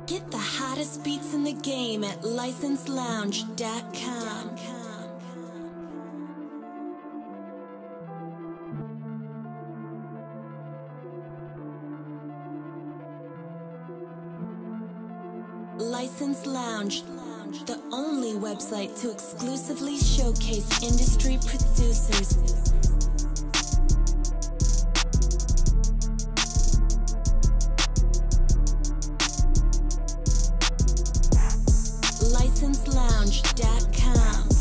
Get the hottest beats in the game at licenselounge.com. License Lounge, the only website to exclusively showcase industry producers. licenselounge.com.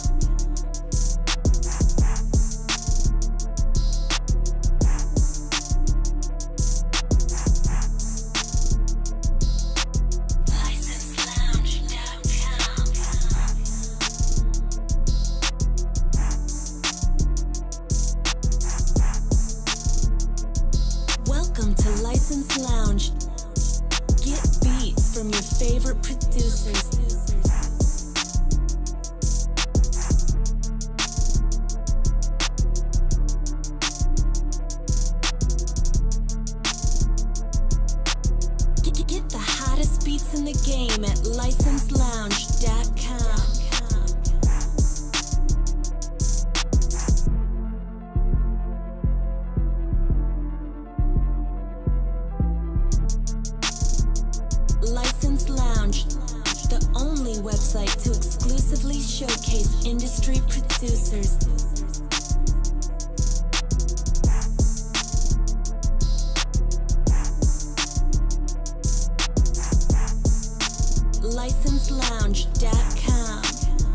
Welcome to License Lounge. Get beats from your favorite producers. Get the hottest beats in the game at licenselounge.com. License Lounge, the only website to exclusively showcase industry producers. licenselounge.com.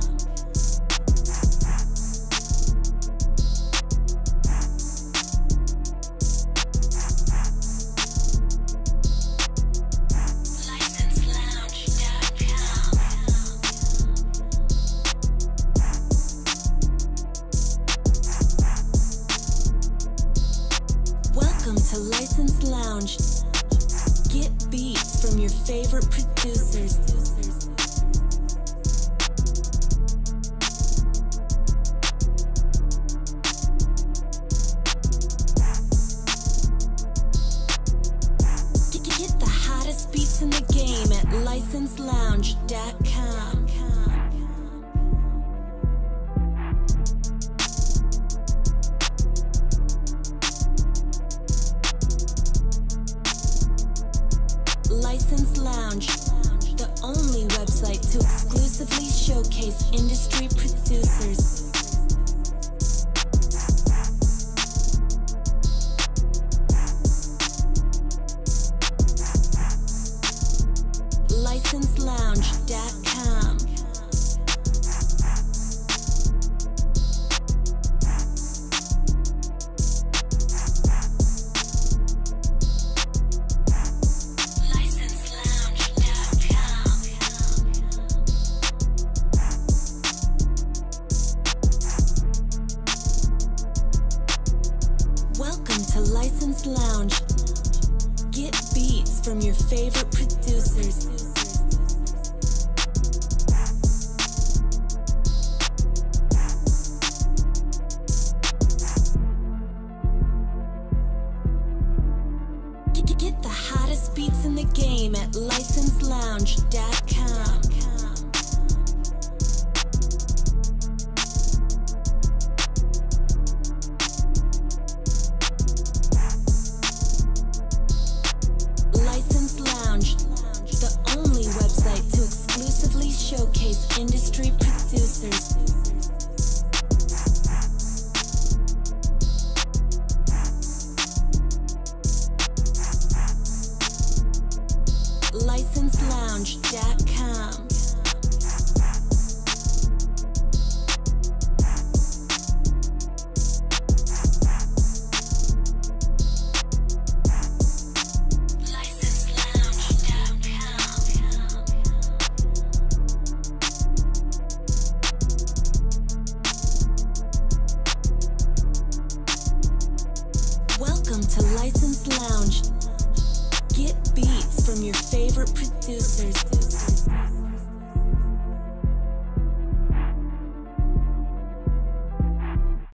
Welcome to License Lounge. Get beats from your favorite producers. Get the hottest beats in the game at licenselounge.com. License Lounge, the only website to exclusively showcase industry producers. licenselounge.com. Welcome to License Lounge. Get beats from your favorite producers. Get the hottest beats in the game at licenselounge.com. License Lounge, the only website to exclusively showcase industry producers. licenselounge.com. Welcome to License Lounge. Get beats from your favorite producers.